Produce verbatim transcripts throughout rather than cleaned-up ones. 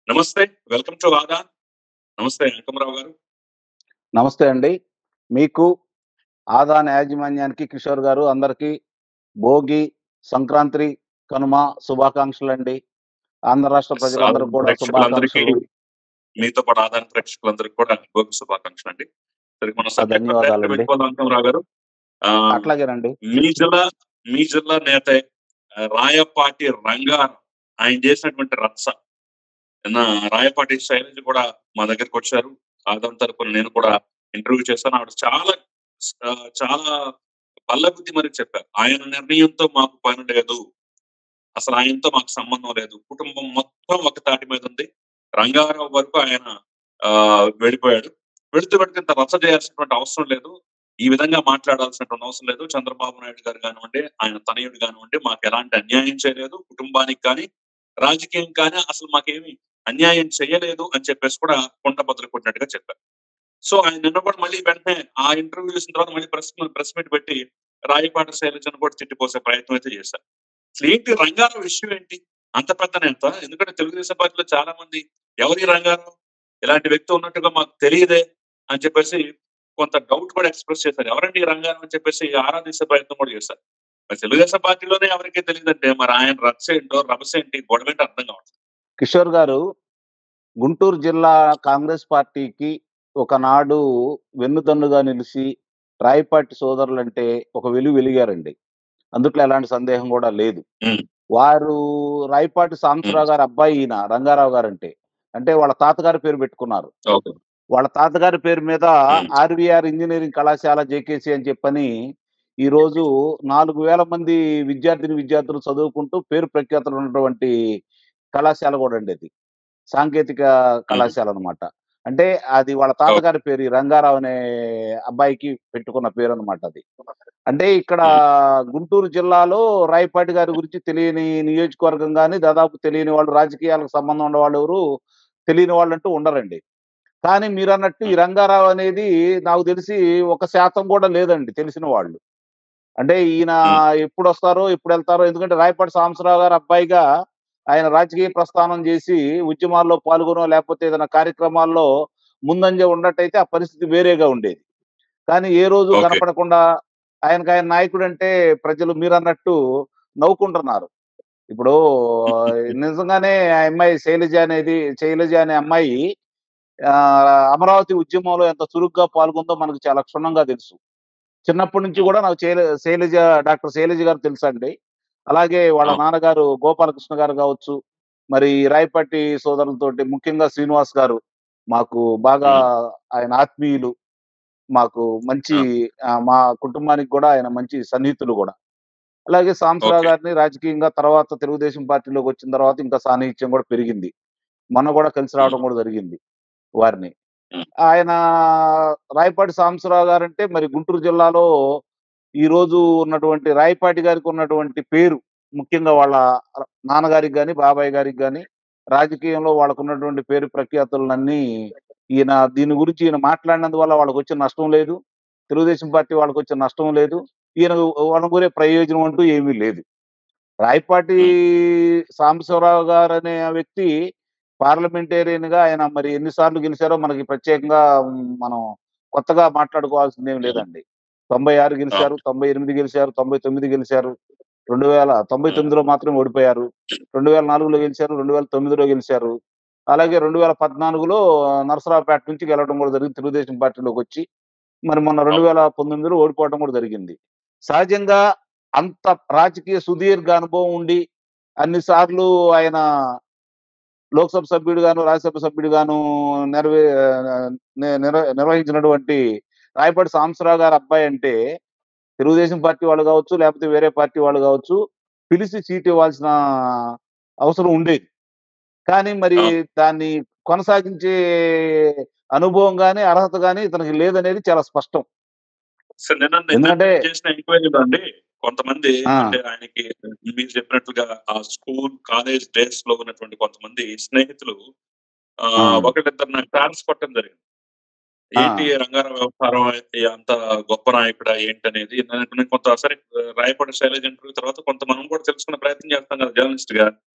నమస్తే. Welcome to ఆదా. నమస్తే అంకమరావు గారు. నమస్తే అండి. మీకు, ఆదాన్ యాజమాన్యానికి, కిషోర్ గారు అందరికీ భోగి, సంక్రాంతి, కనుమ శుభాకాంక్షలండి. ఆంధ్ర రాష్ట్ర ప్రజలందరూ ఆదాన్ కూడా ప్రేక్షకులందరికీ, శుభాకాంక్షలు. మీతో పాటు ఆదాన్ ప్రేక్షకులందరికీ కూడా భోగి శుభాకాంక్షలండి. సరే మన ఆ! సబ్జెక్ట్ డైరెక్ట్‌గా ధన్యవాదాలండి. వెళ్ళిపోదాం అంకమరావు గారు. ఆహ్, అట్లాగేనండి. మీ జిల్లా మీ జిల్లా నేతే ఆహ్, రాయపాటి రంగా ఆయన చేసినటువంటి రచ్చ. నిన్న రాయపాటి శైలజ కూడా మా దగ్గరకొచ్చారు. ఆదాన్ తరపున నేను కూడా ఇంటర్వ్యూ చేశాను. ఆవిడ చాలా స్ ఆహ్, చాలా బల్లగుద్ది మరి చెప్పారు. ఆయన నిర్ణయంతో మాకు పని లేదు. అసలు ఆయనతో మాకు సంబంధం లేదు. కుటుంబం మొత్తం ఒక తాటి మీద ఉంది. రంగారావు వరకు ఆయన ఆహ్, వెళ్ళిపోయాడు. వెళుతూ వెళుతూ ఇంత రచ్చ చేయాల్సినటువంటి అవసరం లేదు. ఈ విధంగా మాట్లాడాల్సినటువంటి అవసరం లేదు. చంద్రబాబు నాయుడు గారు గానివ్వండి, ఆయన తనయుడు గానివ్వండి, మాకు ఎలాంటి అన్యాయం చేయలేదు. కుటుంబానికి కానీ, రాజకీయం కానీ అసలు మాకేమి అన్యాయం చేయలేదు అని చెప్పేసి కూడా కుండ బద్దలు కొట్టినట్టుగా చెప్పారు. సో ఆయన నిన్న కూడా మళ్ళీ వెంటనే ఆ ఇంటర్వ్యూ చేసిన తర్వాత మళ్ళీ ప్రెస్ ప్రెస్ మీట్ పెట్టి రాయపాటి శైలజను కూడా తిట్టిపోసే ప్రయత్నం అయితే చేశారు. అసలు ఏంటి రంగారావు విషయం ఏంటి? అంత పెద్ద నేత. ఎందుకంటే తెలుగుదేశం పార్టీలో చాలా మంది ఎవరి రంగారావు? ఇలాంటి వ్యక్తి ఉన్నట్టుగా మాకు తెలియదే అని చెప్పేసి కొంత డౌట్ కూడా ఎక్స్‌ప్రెస్ చేశారు. ఎవరండి ఈ రంగారావు అని చెప్పేసి ఆరా తీసే ప్రయత్నం కూడా చేశారు. మరి తెలుగుదేశం పార్టీలోనే ఎవరికీ తెలీదంటే మరి ఆయన రచ్చ ఏంటో, రభస ఏంటి, గొడవేంటో అర్థం కావట్లేదు. కిషోర్ గారు, గుంటూరు జిల్లా కాంగ్రెస్ పార్టీకి ఒకనాడు వెన్నుదన్నుగా నిలిసి, రాయపాటి సోదరులంటే ఒక వెలుగు వెలిగారండి. అందుట్లో ఎలాంటి సందేహం గూడా లేదు. హ్మ్. వారు రాయపాటి హ్మ్. సాంబశివరావు గారి అబ్బాయి ఈయన రంగారావు గారంటే. అంటే వాళ్ళ తాతగారి పేరు పెట్టుకున్నారు. ఓకే. వాళ్ళ తాతగారి పేరు మీద హ్మ్. ఆర్‌వీఆర్ ఇంజినీరింగ్ కళాశాల జేకేసీ అని చెప్పని ఈరోజు నాలుగు వేల మంది విద్యార్థిని, విద్యార్థులు చదువుకుంటూ పేరు ప్రఖ్యాతులు ఉన్నటువంటి కళాశాల గూడండి అది. సాంకేతిక హ్మ్. కళాశాల అన్నమాట. అంటే అది వాళ్ళ ఓకే. తాతగారి పేరు. ఈ రంగారావు అనే అబ్బాయికి పెట్టుకున్న పేరన్నమాట అది. అంటే ఇక్కడ హ్మ్. గుంటూరు జిల్లాలో రాయపాటి గారి గురించి తెలియని నియోజకవర్గం గాని, దాదాపు తెలియని వాళ్ళు రాజకీయాలకు సంబంధం ఉన్నవాళ్ళెవరు తెలియని వాళ్ళంటూ ఉండరండి. కానీ మీరన్నట్టు ఈ హ్మ్. రంగారావు అనేది నాకు తెలిసి ఒక శాతం కూడా లేదండి తెలిసిన వాళ్ళు. అంటే ఈయన హ్మ్. ఎప్పుడొస్తారో, ఎప్పుడెళ్తారో ఎందుకంటే రాయపాటి సాంబశివరావు గారి అబ్బాయిగా ఆయన రాజకీయ ప్రస్థానం చేసి ఉద్యమాల్లో పాల్గొనో, లేకపోతే ఏదైనా కార్యక్రమాల్లో ముందంజ ఉన్నట్టయితే ఆ పరిస్థితి వేరేగా ఉండేది. కానీ ఏ రోజు ఓకే. కనపడకుండా ఆయనకాయన నాయకుడంటే ప్రజలు మీరన్నట్టు నవ్వుకుంటున్నారు. ఇప్పుడు నిజంగానే ఆ అమ్మాయి శైలజ అనేది శైలజ అనే అమ్మాయి ఆహ్, అమరావతి ఉద్యమంలో ఎంత చురుగ్గా పాల్గొందో మనకు చాలా క్షుణ్ణంగా తెలుసు. చిన్నప్పటి నుంచి హ్మ్. కూడా నాకు శైల శైలజ డాక్టర్ శైలజ గారు తెలుసండి. అలాగే వాళ్ళ ఆ! నాన్నగారు గోపాలకృష్ణ గారు గావచ్చు, మరి రాయపాటి సోదరులతోటి ముఖ్యంగా శ్రీనివాస్ గారు మాకు బాగా హ్మ్. ఆయన ఆత్మీయులు. మాకు మంచి ఆ! ఆహ్, మా కుటుంబానికి గూడా ఆయన మంచి సన్నిహితులు గూడా. అలాగే సాంబశివరావు ఓకే. గారిని రాజకీయంగా తర్వాత తెలుగుదేశం పార్టీలోకొచ్చిన తర్వాత ఇంకా సాన్నిహిత్యం గూడా పెరిగింది. మొన్న గూడా కలిసి హ్మ్. రావడం గూడా జరిగింది వారిని. హ్మ్. ఆయన రాయపాటి సాంబశివరావు గారంటే మరి గుంటూరు జిల్లాలో ఈరోజు ఉన్నటువంటి రాయపాటి గారికి ఉన్నటువంటి పేరు ముఖ్యంగా వాళ్ళ ర నాన్నగారికి గాని, బాబాయ్ గారికి గాని రాజకీయంలో వాళ్ళకున్నటువంటి పేరు ప్రఖ్యాతులనన్నీ ఈయన దీని గురించి ఈయన మాట్లాడినందువల్ల వాళ్ళకొచ్చిన నష్టం లేదు. తెలుగుదేశం పార్టీ వాళ్ళకొచ్చిన నష్టం లేదు. ఈయన వనగూరే ప్రయోజనం అంటూ ఏమీ లేదు. రాయపాటి హ్మ్. సాంబశివరావు గారనే వ్యక్తి పార్లమెంటేరియన్‌గా ఆయన మరి ఎన్ని సార్లు గెలిచారో మనకి ప్రత్యేకంగా హ్మ్, మనం కొత్తగా మాట్లాడుకోవాల్సిందేమి హ్మ్. లేదండి. తొంభై ఆరు ఆ! గెలిచారు, తొంభై ఎనిమిది గెలిచారు, తొంభై తొమ్మిది గెలిచారు. రెండు వేల హ్మ్. తొంభై తొమ్మిదిలో మాత్రమే ఓడిపోయారు. రెండు వేల నాలుగులో గెలిచారు, రెండు వేల తొమ్మిదిలో గెలిచారు. అలాగే రెండు వేల పద్నాలుగులో నరసరావుపేట నుంచి గెలవడం కూడా జరిగింది తెలుగుదేశం పార్టీలోకొచ్చి. మరి మొన్న అవును. రెండు వేల పంతొమ్మిదిలో ఓడిపోవడం కూడా జరిగింది. సహజంగా అంత రాజకీయ సుదీర్ఘ అనుభవం ఉండి, అన్ని సార్లు ఆయన లోక్‌సభ సభ్యుడిగాను, రాజ్యసభ సభ్యుడిగాను నెరవే ఆహ్, ని నిర నిర్వహించినటువంటి రాయపాటి సాంబశివరావు గారి అబ్బాయంటే, తెలుగుదేశం పార్టీ వాళ్ళు గావచ్చు, లేపోతే వేరే పార్టీ వాళ్ళు గావచ్చు, పిలిసి సీట్ ఇవ్వాల్సిన అవసరం ఉండేది. కానీ మరి అవును. దాన్ని కొనసాగించే అనుభవం గాని, అర్హత గాని ఇతనికి లేదనేది చాలా స్పష్టం. సో నిన్న నిన్న ఎందుకంటే నేను చేసిన ఎంక్వైరీలో అండి కొంతమంది ఆ! అంటే ఆయనకి మీరు చెప్పినట్లుగా ఆ స్కూల్, కాలేజ్ డేస్‌లో ఉన్నటువంటి కొంతమంది స్నేహితులు ఆ! ఆహ్, ఒకళ్ళిద్దరు నాకు ఛాన్స్ కొట్టడం జరిగింది. ఆ! ఏంటి రంగారావు వ్యవహారం ఈ అంత గొప్ప నాయకుడా ఏంటనేది నేను నేను కొంత సరే రాయపాటి శైలజ ఇంటర్వ్యూ తర్వాత కొంత మనం కూడా తెలుసుకునే ప్రయత్నం చేస్తాం కదా జర్నలిస్ట్‌గా.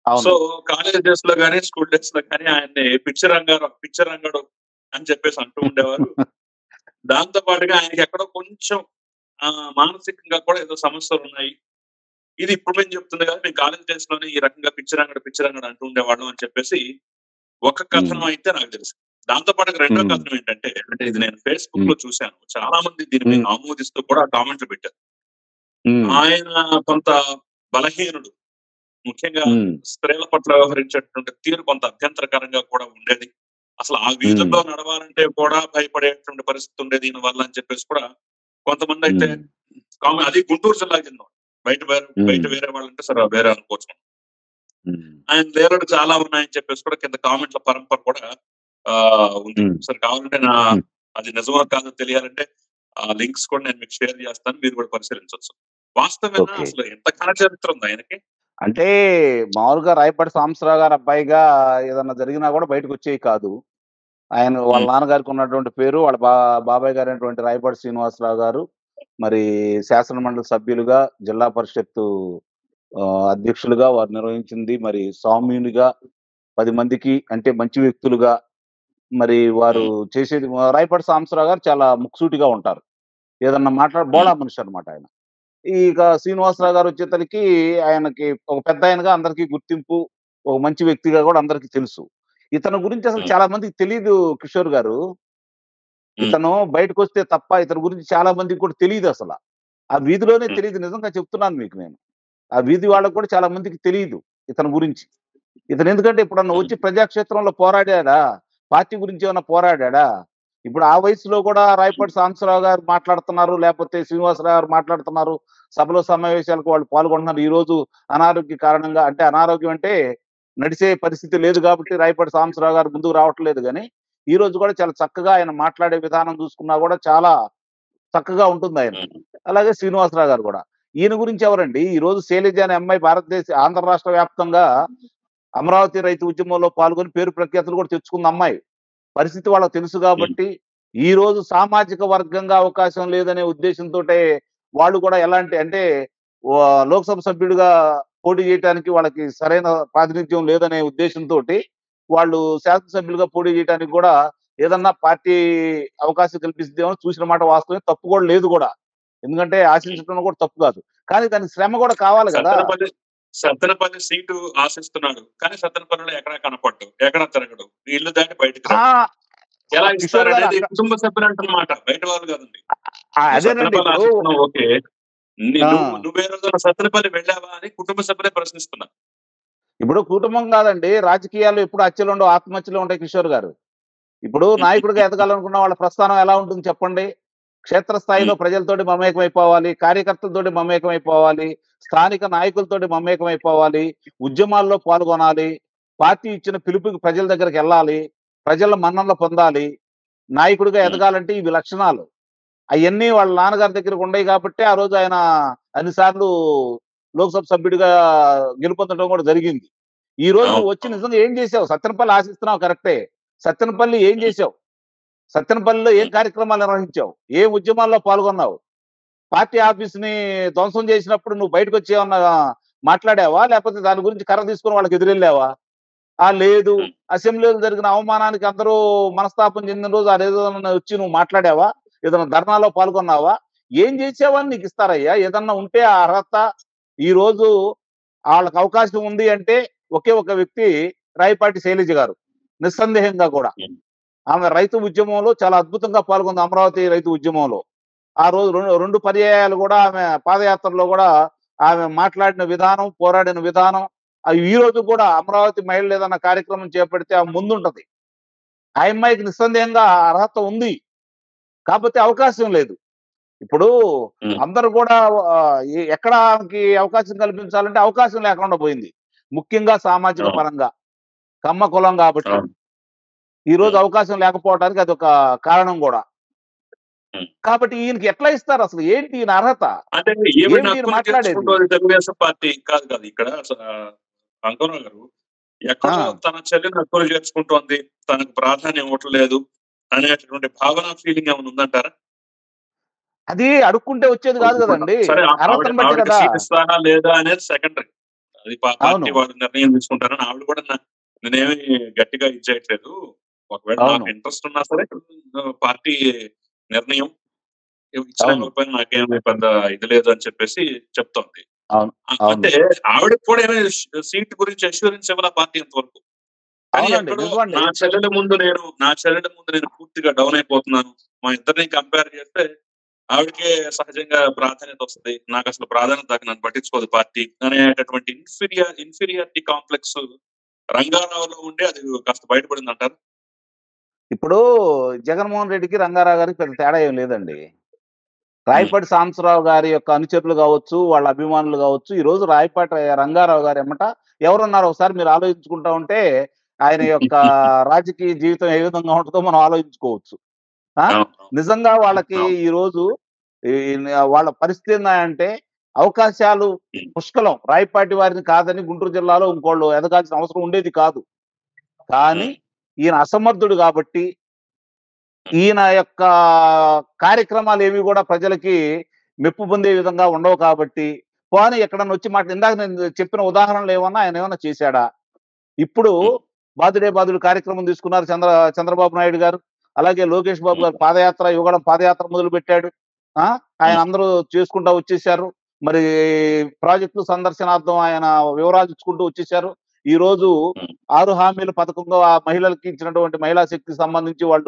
సో అవును. కాలేజ్ డేస్ లో గానీ, స్కూల్ డేస్ లో గానీ ఆయన్ని పిచ్చి రంగారావు, పిచ్చి రంగడు అని చెప్పేసి అంటూ ఉండేవారు. దాంతో పాటుగా ఆయనకి ఎక్కడో కొంచెం ఆహ్, మానసికంగా కూడా ఏదో సమస్యలున్నాయి. ఇది ఇప్పుడు మేము చెప్తుంది కాదు. మేము కాలేజ్ డేస్ లోనే ఈ రకంగా పిచ్చి రంగడు, పిచ్చి రంగడు అంటూ ఉండేవాళ్ళం అని చెప్పేసి ఒక కథనం హ్మ్. అయితే నాకు తెలుసు. దాంతో పాటుగా రెండో హ్మ్. కథనం ఏంటంటే, అంటే ఇది నేను ఫేస్‌బుక్ హ్మ్. లో చూసాను. చాలా మంది దీన్ని హ్మ్. ఆమోదిస్తూ కూడా కామెంట్లు పెట్టారు. హ్మ్. ఆయన కొంత బలహీనుడు. ముఖ్యంగా హ్మ్. స్త్రీల పట్ల వ్యవహరించేటువంటి తీరు కొంత అభ్యంతరకరంగా కూడా ఉండేది. అసలు ఆ హ్మ్. వీధుల్లో నడవాలంటే కూడా భయపడేటువంటి పరిస్థితి ఉండేది దీని వల్ల అని చెప్పేసి కూడా కొంతమందయితే హ్మ్. కామె అది గుంటూరు జిల్లాకి చెందినవాడు. బయట వేరే బయట హ్మ్. వేరే వాళ్ళంటే సరే వేరే అనుకోవచ్చు మనం. హ్మ్. ఆయన లేరడు చాలా ఉన్నాయని చెప్పేసి కూడా కింద కామెంట్ల పరంపర కూడా ఆహ్, ఉంది. హ్మ్. సరే కావాలంటే నా హ్మ్. అది నిజమో కాదో తెలియాలంటే ఆ లింక్స్ కూడా నేను మీకు షేర్ చేస్తాను. మీరు కూడా పరిశీలించొచ్చు. వాస్తవేనా ఓకే. అసలు ఎంత ఘన చరిత్ర ఉంది ఆయనకి? అంటే మామూలుగా రాయపాటి సాంబశివరావు గారి అబ్బాయిగా ఏదన్నా జరిగినా కూడా బయటకొచ్చేయి కాదు. ఆయన వాళ్ళ హ్మ్. నాన్నగారికి ఉన్నటువంటి పేరు, వాళ్ళ బా బాబాయ్ గారైనటువంటి రాయపాటి శ్రీనివాసరావు గారు, మరి శాసన మండలి సభ్యులుగా, జిల్లా పరిషత్తు ఆహ్, అధ్యక్షులుగా వారు నిర్వహించింది. మరి సౌమ్యునిగా పది మందికి అంటే మంచి వ్యక్తులుగా మరి వారు హ్మ్. చేసేది రాయపాటి సాంబశివరావు గారు చాలా ముక్కుసూటిగా ఉంటారు. ఏదన్నా మాట్లాడి హ్మ్. బోలా మనిషి అన్నమాట ఆయన. ఇక శ్రీనివాసరావు గారు వచ్చేతలకి ఆయనకి ఒక పెద్దాయనగా అందరికీ గుర్తింపు, ఒక మంచి వ్యక్తిగా కూడా అందరికీ తెలుసు. ఇతని గురించి అసలు హ్మ్. చాలా మందికి తెలీదు కిషోర్ గారు. హ్మ్. ఇతను బయటకొస్తే తప్ప ఇతని గురించి చాలా మందికి కూడా తెలీదసల. ఆ వీధిలోనే హ్మ్. తెలీదు నిజంగా చెప్తున్నాను మీకు నేను. ఆ వీధి వాళ్ళకి కూడా చాలా మందికి తెలీదు ఇతని గురించి. ఇతను ఎందుకంటే ఎప్పుడన్నా హ్మ్. వచ్చి ప్రజాక్షేత్రంలో పోరాడాడా? పార్టీ గురించి ఏమన్నా పోరాడాడా? ఇప్పుడు ఆ వయసులో కూడా హ్మ్. రాయపాటి సాంబశివరావు గారు మాట్లాడుతున్నారు. లేపోతే శ్రీనివాసరావు గారు మాట్లాడుతున్నారు. సభలో సమావేశాలకు వాళ్ళు పాల్గొంటున్నారు. ఈరోజు అనారోగ్య కారణంగా అంటే అనారోగ్యం అంటే నడిసే పరిస్థితి లేదు కాబట్టి రాయపాటి సాంబశివరావు గారు ముందుకు రావట్లేదు గానీ, ఈ రోజు కూడా చాలా చక్కగా ఆయన మాట్లాడే విధానం చూసుకున్నా కూడా చాలా చక్కగా ఉంటుందాయనది. హ్మ్. అలాగే శ్రీనివాసరావు గారు గూడా. ఈయన గురించి ఎవరండి? ఈరోజు శైలజ అనే అమ్మాయి భారతదేశ ఆంధ్ర రాష్ట్ర వ్యాప్తంగా అమరావతి రైతు ఉద్యమంలో పాల్గొని పేరు ప్రఖ్యాతులు కూడా తెచ్చుకుంది అమ్మాయి. పరిస్థితి వాళ్ళకి తెలుసు హ్మ్. గాబట్టి, ఈరోజు సామాజిక వర్గంగా అవకాశం లేదనే ఉద్దేశంతోటే వాళ్ళు కూడా ఎలాంటి అంటే ఆహ్, లోక్‌సభ సభ్యుడిగా పోటీ చేయటానికి వాళ్ళకి సరైన ప్రాతినిధ్యం లేదనే ఉద్దేశంతోటి, వాళ్ళు శాసనసభ్యులుగా పోటీ చేయటానికి గూడా ఏదన్నా పార్టీ అవకాశం కల్పిస్తదేమో చూసిన మాట వాస్తవమే. తప్పు గూడా లేదు గూడా. ఎందుకంటే హ్మ్. ఆశించడంలో కూడా తప్పు కాదు. కానీ దానికి శ్రమ గూడా కావాలి గదా! సత్తెనపల్లి సత్తెనపల్లి సీటు ఆశిస్తున్నాడు. కానీ సత్తెనపల్లిలో ఎక్కడా కనపడ్డు. ఎక్కడా తిరగడు. ఇల్లు దాటి బయటికి ఆ! రాడు. ఎలా ఆ! కిషోర్ గారు ఇస్తారనేది అక్క కుటుంబ సభ్యులంటున్నమాట. బయట వాళ్ళు కాదండి. ఆ! నువ్వు అదేనండి సత్తెనపల్లి ఇప్పుడు ఆశిస్తున్నావు ఓకే. ని ఆ! నువ్వు నువ్వే రోజున సత్తెనపల్లి వెళ్ళావా అని కుటుంబ సభ్యులే ప్రశ్నిస్తున్నారు. ఇప్పుడు కుటుంబం కాదండి. రాజకీయాల్లో ఎప్పుడు హత్యలుండవు, ఆత్మహత్యలే ఉంటాయి కిషోర్ గారు. ఇప్పుడు నాయకుడిగా ఎదగాలనుకున్న వాళ్ళ ప్రస్థానం ఎలా ఉంటుంది చెప్పండి? క్షేత్రస్థాయిలో హ్మ్. ప్రజలతోటి మమేకమైపోవాలి. కార్యకర్తలతోటి మమేకమైపోవాలి. స్థానిక నాయకులతోటి మమేకమైపోవాలి. ఉద్యమాల్లో పాల్గొనాలి. పార్టీ ఇచ్చిన పిలుపుకి ప్రజల దగ్గరికెళ్ళాలి. ప్రజల మన్ననలు పొందాలి. నాయకుడిగా హ్మ్. ఎదగాలంటే ఇవి లక్షణాలు. అయన్నీ వాళ్ళ నాన్నగారి దగ్గరకుండయి గాబట్టే, ఆ రోజు ఆయన అన్ని సార్లు లోక్‌సభ సభ్యుడిగా గెలుపొందడం గూడా జరిగింది. ఈ రోజు అవును. నువ్వొచ్చి అవును. నిజంగా ఏం జేశావు? సత్తెనపల్లి ఆశిస్తున్నావు కరెక్టే. సత్తెనపల్లి ఏం హ్మ్. జేశావు? సత్తెనపల్లిలో ఏం హ్మ్. కార్యక్రమాలు నిర్వహించావు? ఏ ఉద్యమాల్లో పాల్గొన్నావు? పార్టీ ఆఫీస్‌ని ధ్వంసం జేసినప్పుడు నువ్వు బయటకొచ్చి ఏమన్నా మాట్లాడావా? లేపోతే దాని గురించి కర్ర తీసుకొని వాళ్ళకి ఎదురెళ్ళావా? ఆ! లేదు. హ్మ్. అసెంబ్లీలో జరిగిన అవమానానికి అందరూ మనస్తాపం చెందిన రోజు అదేదోనన్నా వచ్చి నువ్వు మాట్లాడావా? ఏదైనా ధర్నాలో పాల్గొన్నావా? ఏం జేసావని నీకిస్తారయ్యా? ఏదన్నా ఉంటే ఆ అర్హత ఈరోజు ఆళ్ళకి అవకాశం ఉంది అంటే ఒకే ఒక వ్యక్తి రాయపాటి శైలజ గారు. నిస్సందేహంగా గూడా. హ్మ్. ఆమె రైతు ఉద్యమంలో చాలా అద్భుతంగా పాల్గొంది. అమరావతి రైతు ఉద్యమంలో. ఆ రోజు రొ రెండు పర్యాయాలు గూడా ఆమె పాదయాత్రలో గూడా ఆమె మాట్లాడిన విధానం, పోరాడిన విధానం ఆహ్, ఈ రోజు గూడా అమరావతి మహిళలు ఏదన్నా కార్యక్రమం చేపడితే ఆమె ముందుంటది. ఆ అమ్మాయికి నిస్సందేహంగా ఆ అర్హత ఉంది. కాపోతే అవకాశం లేదు. ఇప్పుడు హ్మ్. అందరూ గూడా ఆహ్, ఎ ఎక్కడ ఆమెకి అవకాశం కల్పించాలంటే అవకాశం లేకుండా పోయింది. ముఖ్యంగా సామాజిక అవును. పరంగా. కమ్మ కులం గాబట్టి. అవును. ఈరోజు హ్మ్. అవకాశం లేకపోవటానికి అదొక కారణం గూడా. హ్మ్. కాబట్టి ఈయనకి ఎట్లా ఇస్తారసలు? ఏంటి ఈయన అర్హత? అంటే ఈవిడ ఏమిటి ఈయన హక్కులు మాట్లాడేది? చేర్చుకుంటోంది తెలుగుదేశం పార్టీ కాదు కాదు. ఇక్కడ స రంగారావు గారు ఎక్కడో ఆ! తన చెల్లిని హక్కులు చేర్చుకుంటోంది. తనకు ప్రాధాన్యం ఇవ్వట్లేదు అనేటటువంటి భావన, ఫీలింగ్ ఏమైనా ఉందంటారా? అది అడుక్కుంటే వచ్చేది గాదు ఇప్పుడు గదండీ! సరే ఆ ఆవిడ అర్హతను బట్టే ఆవిడకి గదా! సీట్ ఇస్తారా లేదా అనేది సెకండరీ. అది పా పార్టీ అవును. వాళ్ళు నిర్ణయం తీసుకుంటారని ఆవిడ కూడా నా నేనేమి గట్టిగా ఇది చేయట్లేదు. ఒకవేళ నాకు అవును. ఇంట్రెస్ట్ ఉన్నా సరే ఆహ్, పార్టీ నిర్ణయం ఇచ్చినా అవును. ఇవ్వకపోయినా నాకేమి పెద్ద ఇది లేదు అని చెప్పేసి చెప్తోంది. అవును. అ అవును. అంటే ఆవిడకి కూడా ఏమి స్ సీట్ గురించి అష్యూరెన్స్ ఇవ్వలా పార్టీ ఇంతవరకు. కానీ అవునండి. ఎక్కడో నిజమండి. నా చెల్లెల ముందు నేను నా చెల్లెల ముందు నేను పూర్తిగా డౌన్ అయిపోతున్నాను. మా ఇద్దరిని కంపేర్ చేస్తే ఆవిడకే సహజంగా ప్రాధాన్యత వస్తది. నాకసలు ప్రాధాన్యత దక్కదు. నన్ను పట్టించుకోదు పార్టీ అనేటటువంటి ఇన్ఫీరియర్ ఇన్ఫీరియారిటీ కాంప్లెక్స్ రంగారావులో ఉండి అది కాస్త బయటపడిందంటారా? ఇప్పుడు జగన్మోహన్ రెడ్డికి, రంగారావు గారికి పెద్ద తేడా ఏం లేదండి. హ్మ్. రాయపాటి సాంబశివరావు గారి యొక్క అనుచరులు గావచ్చు, వాళ్ళ అభిమానులు గావచ్చు, ఈరోజు రాయపాటి రంగారావు గారి ఎమ్మట ఎవరున్నారో ఒకసారి మీరు ఆలోచించుకుంటా ఉంటే, ఆయన యొక్క రాజకీయ జీవితం ఏ విధంగా ఉంటదో మనం ఆలోచించుకోవచ్చు. ఆ! అవును. నిజంగా వాళ్ళకి అవును. ఈరోజు ఈ వాళ్ళ పరిస్థితి ఏందంటే, అవకాశాలు హ్మ్. పుష్కలం. రాయపాటి వారిని కాదని గుంటూరు జిల్లాలో ఇంకోళ్ళు ఎదగాల్సిన అవసరం ఉండేది కాదు. కానీ హ్మ్. ఈయన అసమర్థుడు గాబట్టి, హ్మ్. ఈయన యొక్క కార్యక్రమాలేవి గూడా ప్రజలకి మెప్పు పొందే విధంగా ఉండవు కాబట్టి, పోనీ ఎక్కడన్నా వచ్చి మాట ఇందాక నేను చెప్పిన ఉదాహరణలేమన్నా ఆయనేమన్నా చేశాడా? ఇప్పుడు హ్మ్. బాదుడే బాదుడు కార్యక్రమం తీసుకున్నారు చంద్ర చంద్రబాబు నాయుడు గారు. అలాగే లోకేష్ బాబు హ్మ్. గారు పాదయాత్ర, యువగళం పాదయాత్ర మొదలుపెట్టాడు. ఆ! ఆయన హ్మ్. అందరూ చేసుకుంటా వచ్చేసారు. మరి ప్రాజెక్టులు సందర్శనార్థం ఆయన వివరాలు ఇచ్చుకుంటూ వచ్చేసారు. ఈరోజు హ్మ్. ఆరు హామీల పథకంలో ఆ మహిళలకి ఇచ్చినటువంటి మహిళా శక్తికి సంబంధించి వాళ్ళు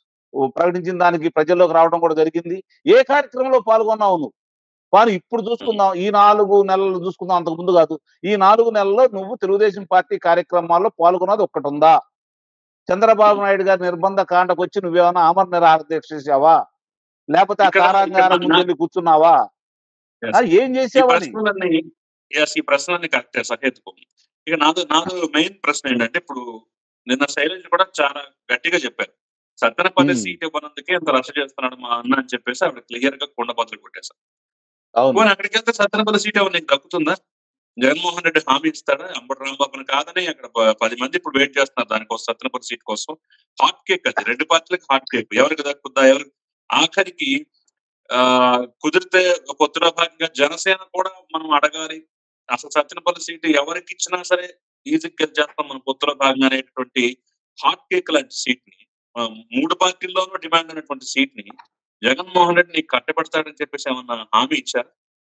ఓ ప్రకటించిన దానికి ప్రజల్లోకి రావడం కూడా జరిగింది. ఏ కార్యక్రమంలో పాల్గొన్నావు నువ్వు? పోనీ ఇప్పుడు హ్మ్. చూసుకుందాం. ఈ నాలుగు నెలలు చూసుకుందాం అంతకు ముందు గాదు. ఈ నాలుగు నెలల్లో నువ్వు తెలుగుదేశం పార్టీ కార్యక్రమాల్లో పాల్గొన్నది ఒక్కటుందా? చంద్రబాబు హ్మ్. నాయుడు గారి నిర్బంధ కాండకొచ్చి నువ్వేమన్నా ఆమరణ నిరాహార దీక్ష చేశావా? లేపోతే ఆ ఇక్కడ ఇక్కడ నా కారాగారం నా ముందెళ్లి కూర్చున్నావా? ఆ! యెస్. ఏం ఈ జేశావని? ప్రశ్నలన్నీ యెస్. ఈ ప్రశ్నలన్నీ కరెక్టే సహేతుకం. ఇక నాది నాది మెయిన్ ప్రశ్న ఏంటంటే, ఇప్పుడు నిన్న శైలజ కూడా చాలా గట్టిగా చెప్పారు. సత్తెనపల్లి హ్మ్. సీట్ ఇవ్వనందుకే ఇంత రచ్చ చేస్తున్నాడు మా అన్న అని చెప్పేసి ఆవిడ క్లియర్‌గా కుండ బద్దలు కొట్టేశారు. అవును. పోనీ అక్కడికెళ్తే సత్తెనపల్లి సీట్ ఏమన్నా నీకు దక్కుతుందా? జగన్మోహన్ రెడ్డి హామీ ఇస్తాడా? అంబటి రాంబాబుని కాదని అక్కడ ప పది మంది ఇప్పుడు వెయిట్ చేస్తున్నారు దానికోసం సత్తెనపల్లి సీట్ కోసం. హాట్ కేక్ అది. రెండు పార్టీలకి హాట్ కేక్. ఎవరికి దక్కుద్దా? ఎవరికి ఆఖరికి ఆహ్, కుదిరితే పొత్తులో భాగంగా జనసేన కూడా మనం అడగాలి. అసలు సత్తెనపల్లి సీటు ఎవరికిచ్చినా సరే ఈజీగా గెలిచేస్తాం మనం పొత్తులో భాగంగా అనేటటువంటి హాట్ కేక్ లాంటి సీట్‌ని ఆహ్, మూడు పార్టీల్లోనూ డిమాండ్ ఉన్నటువంటి సీట్‌ని జగన్మోహన్ రెడ్డి నీకు కట్టబెడతాడని చెప్పేసి ఏమన్నా హామీ ఇచ్చారా?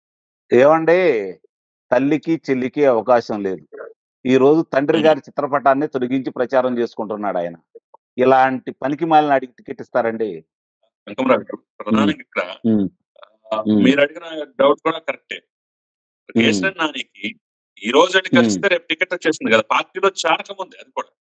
ఏవండీ తల్లికి, చెల్లికి అవకాశం లేదు. ఈరోజు తండ్రి హ్మ్. గారి చిత్రపటాన్ని తొలగించి ప్రచారం చేసుకుంటున్నాడాయన. ఇలాంటి పనికిమాలిన ఆడికి టికెట్ ఇస్తారండి? వెంకమరావు గారు హ్మ్. ప్రధానంగా ఇక్కడ హ్మ్. ఆహ్, హ్మ్. మీరడిగిన డౌట్ కూడా కరెక్టే. హ్మ్. కేసీఆర్ నానికి ఈ రోజు ఎళ్లి హ్మ్. కలిస్తే రేపు టికెట్ వచ్చేసింది కదా! పార్టీలో చేరకముందే అది కూడా.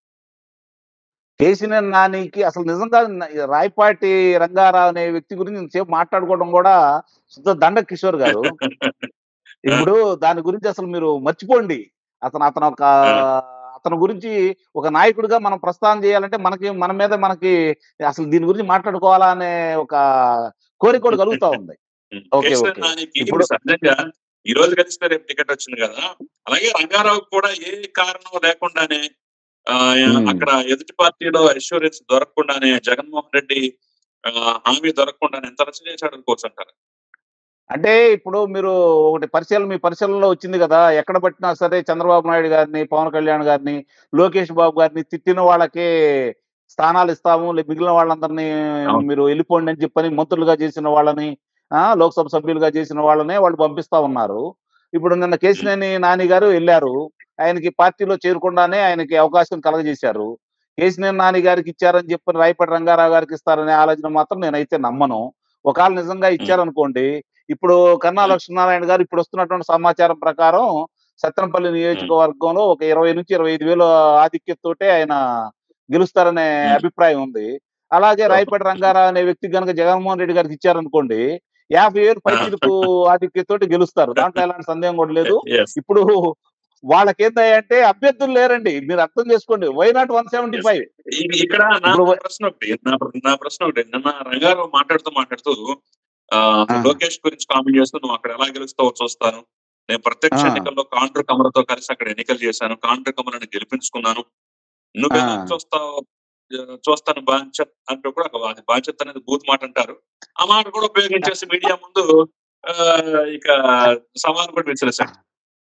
కేశినేని నానికి అసలు నిజంగా న రాయపాటి రంగారావు అనే వ్యక్తి గురించి ఇంతసేపు మాట్లాడుకోవడం గూడా శుద్ధ దండగ కిషోర్ గారు. ఆ! ఇప్పుడు దాని గురించి అసలు మీరు మర్చిపోండి. అతను అతనొక ఆ! అతని గురించి ఒక నాయకుడిగా మనం ప్రస్థానం చేయాలంటే మనకి మన మీద మనకి అసలు దీని గురించి మాట్లాడుకోవాలా అనే ఒక కోరిక కూడా కలుగుతా ఉంది. హ్మ్. ఓకే. KCR okay. నానికి ఇప్పుడు సహజంగా ఈ రోజు కలిస్తే రేపు టికెట్ వచ్చింది కదా! అలాగే రంగారావుకి కూడా ఏ కారణం లేకుండానే ఆహ్, హ్మ్. అక్కడ ఎదుటి పార్టీలో అష్యూరెన్స్ దొరకకుండానే జగన్మోహన్ రెడ్డి ఆహ్, హామీ దొరకకుండానే ఎంత రచ్చ చేశాడనుకోవచ్చంటారా? అంటే ఇప్పుడు మీరు ఒకటి పరిశీలన మీ పరిశీలనలో వచ్చింది గదా! ఎక్కడ పట్టినా సరే చంద్రబాబు నాయుడు గారిని, పవన్ కళ్యాణ్ గారిని, లోకేష్ బాబు గారిని తిట్టిన వాళ్ళకే స్థానాలిస్తాము. లే మిగిలిన వాళ్ళందరిని అవును. మీరు ఎళ్ళిపోండి అని చెప్పని మంత్రులుగా చేసిన వాళ్ళని, ఆ! లోక్‌సభ సభ్యులుగా చేసిన వాళ్ళనే వాళ్ళు పంపిస్తా ఉన్నారు. ఇప్పుడు నిన్న హ్మ్. కేశినేని నాని గారు ఎళ్లారు. ఆయనకి పార్టీలో చేరకుండానే ఆయనకి అవకాశం కలగజేశారు. కేశినేని నాని గారికి ఇచ్చారని చెప్పని రాయపాటి రంగారావు గారికి ఇస్తారనే ఆలోచన మాత్రం నేనైతే నమ్మను. ఒకాళ నిజంగా హ్మ్. ఇచ్చారనుకోండి ఇప్పుడు కన్నా హ్మ్. లక్ష్మీనారాయణ గారు ఇప్పుడొస్తున్నటువంటి సమాచారం ప్రకారం సత్తెనపల్లి హ్మ్. నియోజకవర్గంలో ఒక ఇరవై నుంచి ఇరవై ఐదు వేల ఆధిక్యతతోటే ఆయన గెలుస్తారనే హ్మ్. అభిప్రాయం ఉంది. అలాగే ఓహో! రాయపాటి రంగారావు అనే వ్యక్తి గనుక జగన్మోహన్ రెడ్డి గారికి ఇచ్చారనుకోండి, యాభై వేలు ఆ! పైచిలుకు ఆధిక్యతతోటి గెలుస్తారు. దాంట్లో ఎలాంటి సందేహం కూడా లేదు. యెస్. ఇప్పుడు వాళ్ళకేందయ్యంటే అభ్యర్థులు లేరండి. మీరు అర్థం చేసుకోండి. Why not yes. నూట డెబ్బై ఐదు ఇది ఇక్కడ నా ఇప్పుడు నా వ ప్రశ్న ఒకటి. నా ప్ర నా ప్రశ్న ఒకటి. నిన్న రంగారావు మాట్లాడుతూ, మాట్లాడుతూ ఆహ్, ఆ! అసలు లోకేష్ గురించి కామెంట్ చేస్తూ "నువ్వు అక్కడ ఎలా గెలుస్తావో చూస్తాను. నేను ప్రత్యక్ష ఆ! ఎన్నికల్లో కాండ్రు కమలతో కలిసి అక్కడ ఎన్నికలు చేశాను. కాండ్రు కమలని గెలిపించుకున్నాను. ఆ! నువ్వెలా చూస్తావో ఆహ్, చూస్తాను బాంచత్" అంటూ కూడా ఒక అది బాంచత్ అనేది బూత్ మాట అంటారు. ఆ మాట కూడా ఉపయోగించేసి మీడియా ముందు ఆహ్, ఇక సవాల్ కూడా విసిరేసాడు.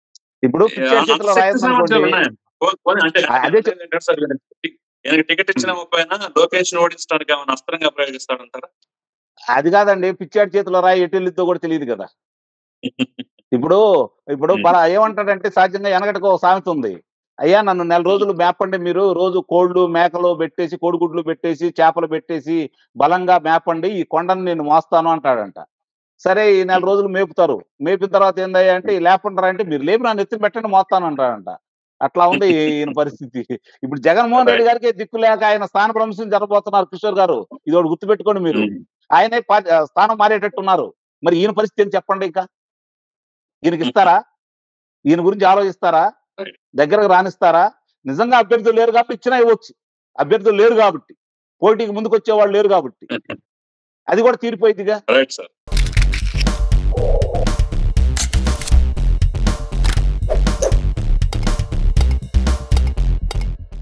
ఇప్పుడు ఏ, పిచ్చాడి అంత చేతిలో శక్తి రాయొద్దు సామర్థ్యాలు అనుకోండి. ఉన్నాయి. పో- పోనీ అంటే ఆ, అదే చెప్- అంటే సార్ ఈయనకి టికెట్ ఇచ్చిన ముప్పైనా లోకేష్ ఓడించడానికి ఏమైనా అస్త్రంగా ప్రయోగిస్తాడంటారా? అది కాదండి, పిచ్చాడి చేతిలో రాయి ఎటు వెళ్ళిద్దో కూడా తెలియదు కదా. ఇప్పుడు ఇప్పుడు ఉమ్. బల ఏమంటాడంటే సహజంగా వెనకటికి ఒక సామెత ఉంది. అయ్యా నన్ను నెల రోజులు మేపండి, మీరు రోజు కోళ్ళు మేకలు పెట్టేసి కోడిగుడ్లు పెట్టేసి చేపలు పెట్టేసి బలంగా మేపండి, ఈ కొండను నేను మోస్తాను అంటాడంట. సరే ఈ నెల రోజులు మేపుతారు, మేపిన తర్వాత ఏందయ్యా అంటే, "ఈ లేపంటారా అంటే, మీరు లేపి నన్ను ఎత్తిన పెట్టండి మోస్తాను అంటాడంట. అట్లా ఉంది ఈయన పరిస్థితి. ఇప్పుడు జగన్మోహన్ రెడ్డి గారికి దిక్కు లేక ఆయన స్థాన భ్రంశం జరగబోతున్నారు కిషోర్ గారు. ఇది ఒకటి గుర్తుపెట్టుకోండి మీరు. ఉమ్. ఆయనే పా- స్థానం మారేటట్టున్నారు. మరి ఈయన పరిస్థితి ఏంటి చెప్పండి. ఇంకా ఈయనకి ఇస్తారా? ఈయన గురించి ఆలోచిస్తారా? Right. దగ్గరకు రానిస్తారా? నిజంగా అభ్యర్థులు లేరు కాబట్టి ఇచ్చినా ఇవ్వచ్చు. అభ్యర్థులు లేరు కాబట్టి, పోటీకి ముందుకు వచ్చే వాళ్ళు లేరు కాబట్టి, అది కూడా తీరిపోయిందిగా. Right sir.